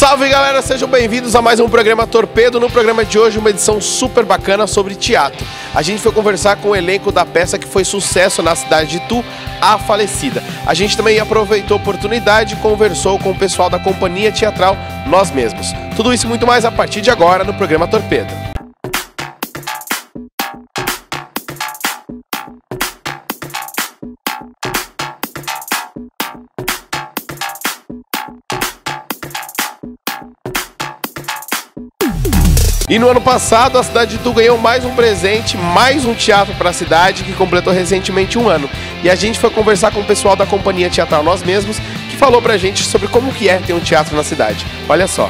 Salve galera, sejam bem-vindos a mais um programa Torpedo. No programa de hoje, uma edição super bacana sobre teatro. A gente foi conversar com o elenco da peça que foi sucesso na cidade de Itu, A Falecida. A gente também aproveitou a oportunidade e conversou com o pessoal da companhia teatral Nós Mesmos. Tudo isso e muito mais a partir de agora no programa Torpedo. E no ano passado, a cidade de Itu ganhou mais um presente, mais um teatro para a cidade, que completou recentemente um ano. E a gente foi conversar com o pessoal da companhia teatral Nós Mesmos, que falou pra gente sobre como que é ter um teatro na cidade. Olha só.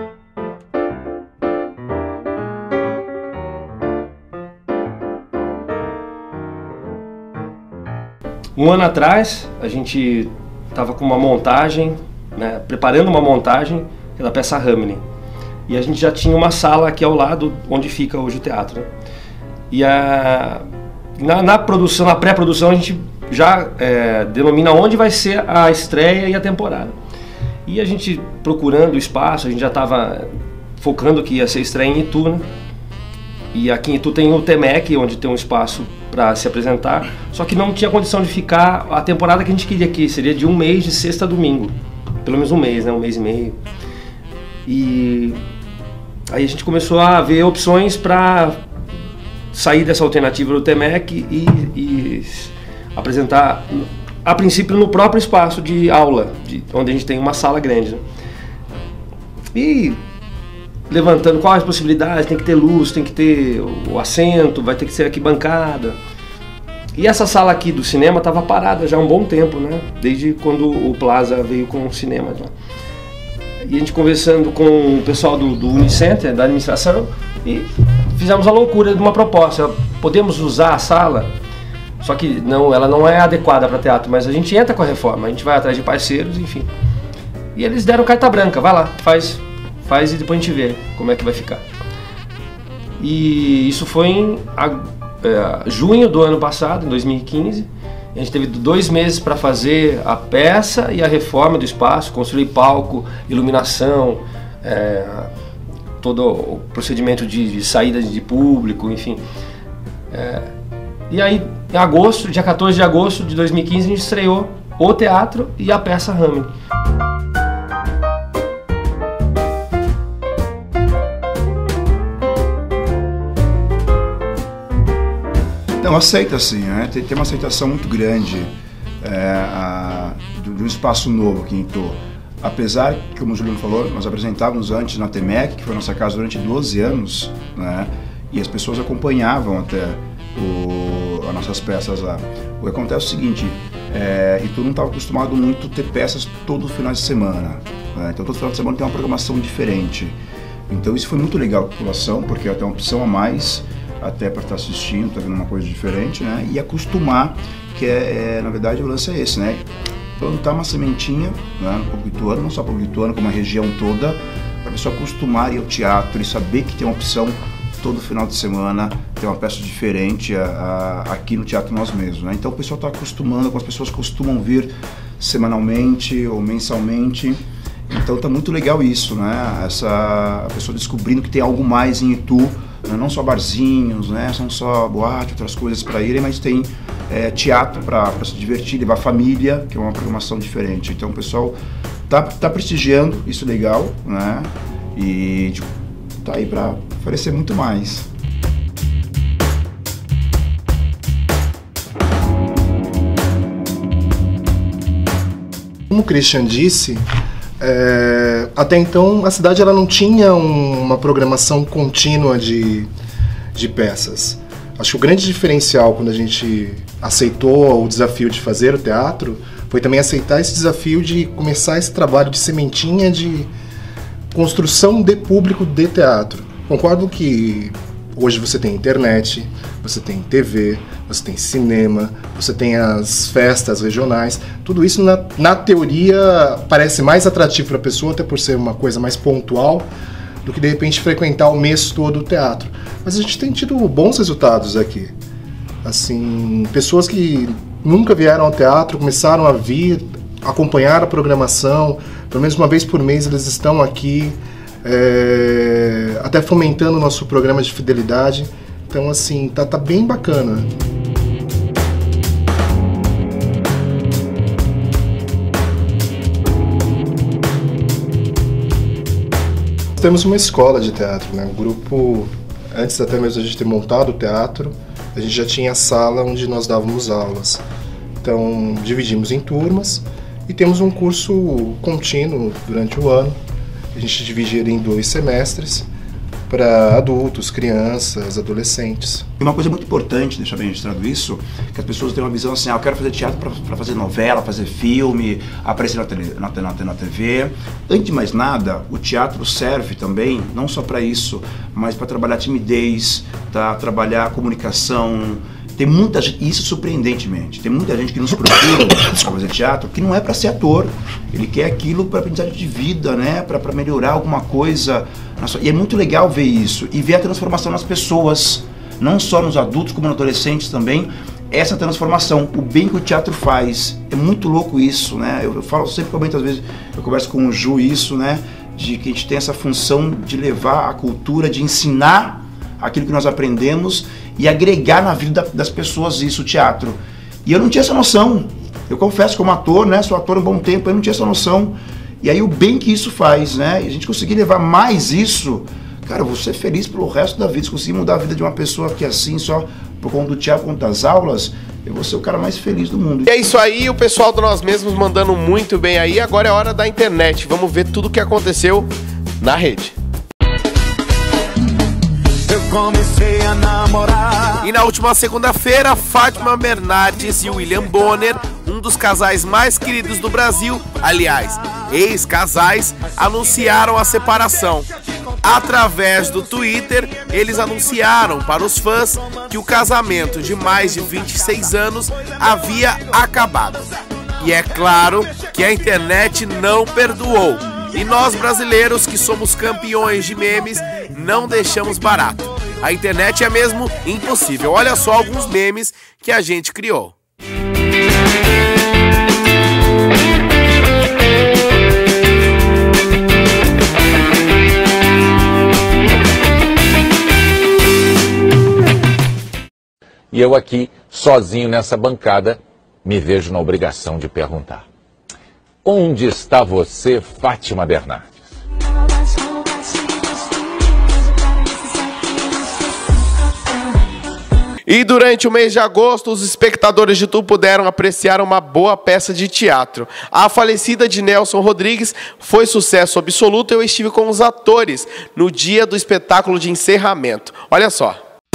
Um ano atrás, a gente estava com uma montagem, né, preparando uma montagem da peça Hamlet. E a gente já tinha uma sala aqui ao lado, onde fica hoje o teatro. E na produção, na pré-produção, a gente já denomina onde vai ser a estreia e a temporada. E a gente procurando o espaço, a gente já estava focando que ia ser estreia em Itu, né? E aqui em Itu tem o TEMEC, onde tem um espaço para se apresentar, só que não tinha condição de ficar a temporada que a gente queria aqui, seria de um mês, de sexta a domingo. Pelo menos um mês, né? Um mês e meio. E aí a gente começou a ver opções para sair dessa alternativa do TEMEC e apresentar, a princípio, no próprio espaço de aula, onde a gente tem uma sala grande, né? E levantando quais as possibilidades, tem que ter luz, tem que ter o assento, vai ter que ser arquibancada. E essa sala aqui do cinema estava parada já há um bom tempo, né? Desde quando o Plaza veio com o cinema. E a gente conversando com o pessoal do Unicenter, da administração, e fizemos a loucura de uma proposta. Podemos usar a sala, só que ela não é adequada para teatro, mas a gente entra com a reforma, a gente vai atrás de parceiros, enfim. E eles deram carta branca, vai lá, faz e depois a gente vê como é que vai ficar. E isso foi em junho do ano passado, em 2015. A gente teve 2 meses para fazer a peça e a reforma do espaço, construir palco, iluminação, todo o procedimento de saída de público, enfim. E aí, em agosto, dia 14 de agosto de 2015, a gente estreou o teatro e a peça Hamlet. Não, aceita assim, né? Tem uma aceitação muito grande de um espaço novo aqui em Itu. Apesar que, como o Juliano falou, nós apresentávamos antes na TEMEC, que foi a nossa casa durante 12 anos, né? E as pessoas acompanhavam até as nossas peças lá. O que acontece é o seguinte, Itu não estava acostumado muito a ter peças todo final de semana, né? Então todo final de semana tem uma programação diferente. Então isso foi muito legal para a população, porque tem uma opção a mais, até para estar assistindo, tá vendo uma coisa diferente, né? E acostumar, que na verdade o lance é esse, né? Plantar uma sementinha, né, no público ituano, não só para o público ituano, como a região toda, para a pessoa acostumar a ir ao teatro e saber que tem uma opção todo final de semana, tem uma peça diferente aqui no Teatro Nós Mesmos, né? Então o pessoal está acostumando, as pessoas costumam vir semanalmente ou mensalmente. Então tá muito legal isso, né? A pessoa descobrindo que tem algo mais em Itu, né? Não só barzinhos, né? Não só boate, outras coisas para irem, mas tem teatro para se divertir, levar a família, que é uma programação diferente. Então o pessoal tá prestigiando, isso é legal, né? E tá aí para oferecer muito mais. Como o Christian disse, até então a cidade ela não tinha uma programação contínua de peças. Acho que o grande diferencial quando a gente aceitou o desafio de fazer o teatro foi também aceitar esse desafio de começar esse trabalho de sementinha de construção de público de teatro. Concordo que hoje você tem internet, você tem TV, você tem cinema, você tem as festas regionais. Tudo isso, na teoria, parece mais atrativo para a pessoa, até por ser uma coisa mais pontual, do que de repente frequentar o mês todo o teatro. Mas a gente tem tido bons resultados aqui. Assim, pessoas que nunca vieram ao teatro começaram a vir, acompanhar a programação, Pelo menos uma vez por mês eles estão aqui, até fomentando o nosso programa de fidelidade. Então, assim, tá bem bacana. Temos uma escola de teatro, né? O grupo, antes até mesmo de a gente ter montado o teatro, a gente já tinha a sala onde nós dávamos aulas. Então, dividimos em turmas e temos um curso contínuo durante o ano. A gente divide ele em 2 semestres para adultos, crianças, adolescentes. E uma coisa muito importante, deixar bem registrado isso, que as pessoas têm uma visão assim, eu quero fazer teatro para fazer novela, fazer filme, aparecer na TV. Antes de mais nada, o teatro serve também, não só para isso, mas para trabalhar timidez, tá? Trabalhar a comunicação. Tem muita gente, e isso surpreendentemente, tem muita gente que nos procura para fazer teatro que não é para ser ator. Ele quer aquilo para aprendizagem de vida, né? Para melhorar alguma coisa. E é muito legal ver isso e ver a transformação nas pessoas, não só nos adultos como nos adolescentes também. Essa transformação, o bem que o teatro faz, é muito louco isso, né? Eu falo, sempre comento, às vezes, eu converso com o Ju isso, né? De que a gente tem essa função de levar a cultura, de ensinar aquilo que nós aprendemos e agregar na vida das pessoas isso, o teatro. E eu não tinha essa noção. Eu confesso, como ator, né? Sou ator há um bom tempo, eu não tinha essa noção. E aí o bem que isso faz, né? E a gente conseguir levar mais isso, cara, eu vou ser feliz pelo resto da vida. Se conseguir mudar a vida de uma pessoa que é assim, só por conta do teatro, por conta das aulas, eu vou ser o cara mais feliz do mundo. E é isso aí, o pessoal do Nós Mesmos mandando muito bem aí. Agora é hora da internet. Vamos ver tudo o que aconteceu na rede. Eu comecei a namorar. E na última segunda-feira, Fátima Bernardes e William Bonner, um dos casais mais queridos do Brasil, aliás, ex-casais, anunciaram a separação. Através do Twitter, eles anunciaram para os fãs que o casamento de mais de 26 anos havia acabado. E é claro que a internet não perdoou. E nós brasileiros, que somos campeões de memes, não deixamos barato. A internet é mesmo impossível. Olha só alguns memes que a gente criou. E eu aqui, sozinho nessa bancada, me vejo na obrigação de perguntar: onde está você, Fátima Bernardes? E durante o mês de agosto, os espectadores de Tu puderam apreciar uma boa peça de teatro. A Falecida, de Nelson Rodrigues, foi sucesso absoluto e eu estive com os atores no dia do espetáculo de encerramento. Olha só.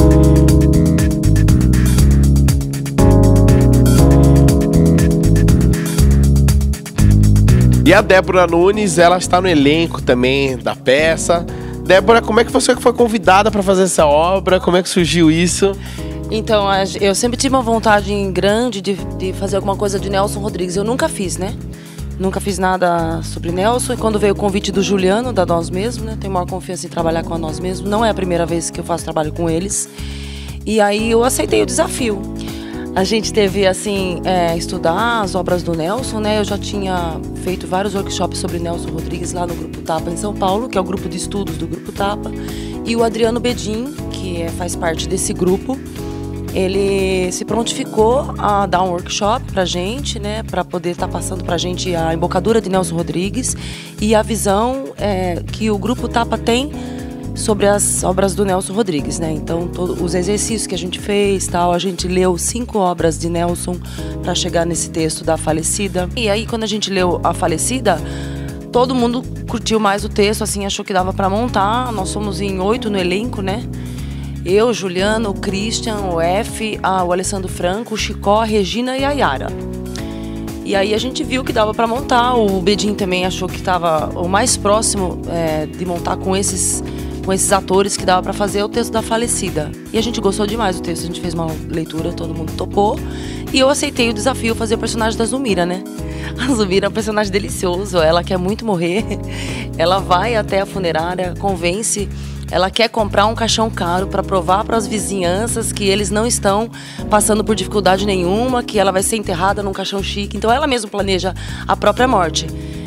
E a Débora Nunes, ela está no elenco também da peça. Débora, como é que você foi convidada para fazer essa obra? Como é que surgiu isso? Então, eu sempre tive uma vontade grande de fazer alguma coisa de Nelson Rodrigues. Eu nunca fiz, né? Nunca fiz nada sobre Nelson. E quando veio o convite do Juliano, da Nós Mesmos, né? Tenho maior confiança em trabalhar com a Nós Mesmos. Não é a primeira vez que eu faço trabalho com eles. E aí eu aceitei o desafio. A gente teve, assim, estudar as obras do Nelson, né? Eu já tinha feito vários workshops sobre Nelson Rodrigues lá no Grupo Tapa em São Paulo, que é o grupo de estudos do Grupo Tapa. E o Adriano Bedin, que faz parte desse grupo, ele se prontificou a dar um workshop pra gente, né? Pra poder estar passando pra gente a embocadura de Nelson Rodrigues e a visão que o Grupo Tapa tem sobre as obras do Nelson Rodrigues, né? Então, os exercícios que a gente fez, tal, a gente leu 5 obras de Nelson para chegar nesse texto da Falecida. E aí, quando a gente leu a Falecida, todo mundo curtiu mais o texto, assim, achou que dava para montar. Nós somos em 8 no elenco, né? Eu, Juliano, o Christian, o F, o Alessandro Franco, o Chicó, a Regina e a Yara. E aí a gente viu que dava para montar. O Bedin também achou que estava o mais próximo de montar com esses atores que dava pra fazer o texto da Falecida. E a gente gostou demais do texto, a gente fez uma leitura, todo mundo topou. E eu aceitei o desafio, fazer o personagem da Zumira, né? A Zumira é um personagem delicioso, ela quer muito morrer. Ela vai até a funerária, convence, ela quer comprar um caixão caro para provar para as vizinhanças que eles não estão passando por dificuldade nenhuma, que ela vai ser enterrada num caixão chique. Então ela mesma planeja a própria morte.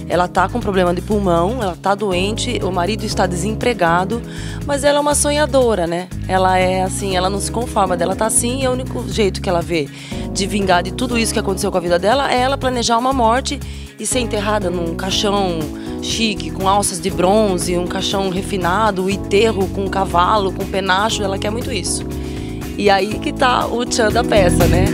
Ela tá com problema de pulmão, ela tá doente, o marido está desempregado, mas ela é uma sonhadora, né? Ela é assim, ela não se conforma dela tá assim, e o único jeito que ela vê de vingar de tudo isso que aconteceu com a vida dela é ela planejar uma morte e ser enterrada num caixão chique, com alças de bronze, um caixão refinado, um enterro com um cavalo, com penacho, ela quer muito isso. E aí que tá o tchan da peça, né?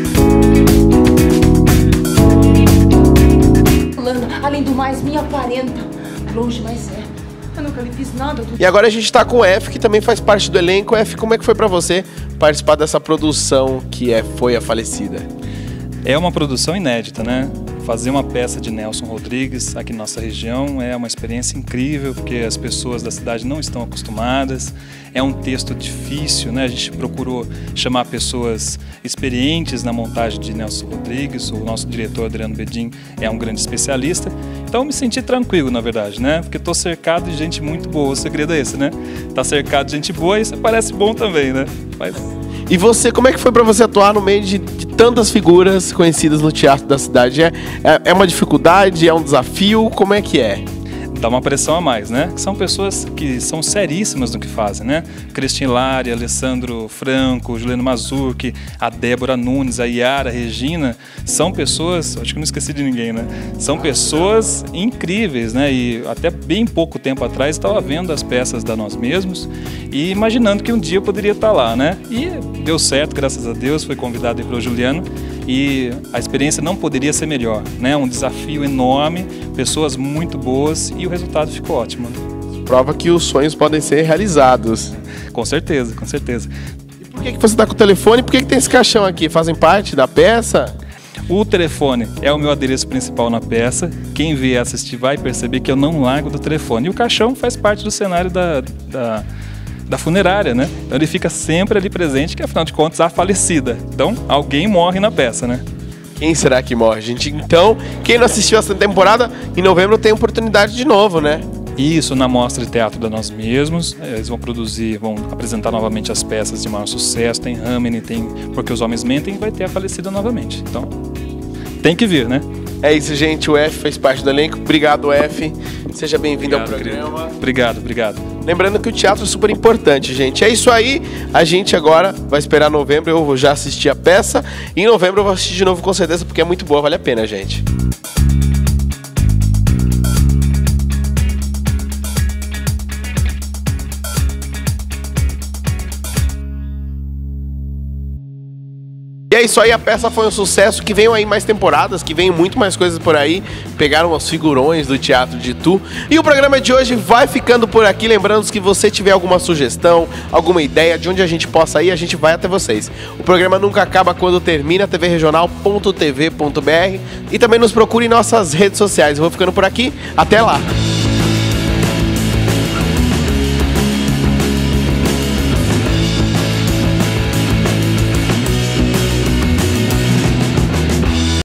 Além do mais, me aparenta longe, mas eu nunca lhe fiz nada. E agora a gente tá com o F, que também faz parte do elenco. F, como é que foi pra você participar dessa produção que foi A Falecida? É uma produção inédita, né? Fazer uma peça de Nelson Rodrigues aqui na nossa região é uma experiência incrível, porque as pessoas da cidade não estão acostumadas. É um texto difícil, né? A gente procurou chamar pessoas experientes na montagem de Nelson Rodrigues. O nosso diretor, Adriano Bedin, é um grande especialista. Então eu me senti tranquilo, na verdade, né? Porque estou cercado de gente muito boa. O segredo é esse, né? Tá cercado de gente boa e isso parece bom também, né? E você, como é que foi pra você atuar no meio de tantas figuras conhecidas no teatro da cidade? É uma dificuldade? É um desafio? Como é que é? Dá uma pressão a mais, né? São pessoas que são seríssimas no que fazem, né? Cristina Lari, Alessandro Franco, Juliano Mazurchi, a Débora Nunes, a Yara, a Regina, são pessoas, acho que não esqueci de ninguém, né? São pessoas incríveis, né? E até bem pouco tempo atrás estava vendo as peças da Nós Mesmos e imaginando que um dia eu poderia estar lá, né? E deu certo, graças a Deus, foi convidado aí pelo Juliano e a experiência não poderia ser melhor, né? Um desafio enorme, pessoas muito boas e o resultado ficou ótimo. Prova que os sonhos podem ser realizados. Com certeza, com certeza. E por que você está com o telefone? Por que tem esse caixão aqui? Fazem parte da peça? O telefone é o meu adereço principal na peça. Quem vier assistir vai perceber que eu não largo do telefone. E o caixão faz parte do cenário da funerária, né? Então ele fica sempre ali presente, que afinal de contas a falecida. Então alguém morre na peça, né? Quem será que morre, gente? Então, quem não assistiu essa temporada, em novembro tem oportunidade de novo, né? Isso, na Mostra de Teatro da Nós Mesmos, eles vão apresentar novamente as peças de maior sucesso, tem Hamilton, tem Porque os Homens Mentem e vai ter A Falecida novamente. Então, tem que vir, né? É isso, gente, o F fez parte do elenco. Obrigado, F. Seja bem-vindo ao programa. Obrigado, obrigado. Lembrando que o teatro é super importante, gente. É isso aí. A gente agora vai esperar novembro. Eu vou já assistir a peça. E em novembro eu vou assistir de novo com certeza, porque é muito boa, vale a pena, gente. E é isso aí, a peça foi um sucesso, que venham aí mais temporadas, que venham muito mais coisas por aí. Pegaram os figurões do Teatro de Itu. E o programa de hoje vai ficando por aqui, lembrando que se você tiver alguma sugestão, alguma ideia de onde a gente possa ir, a gente vai até vocês. O programa nunca acaba quando termina, tvregional.tv.br, e também nos procure em nossas redes sociais. Eu vou ficando por aqui, até lá!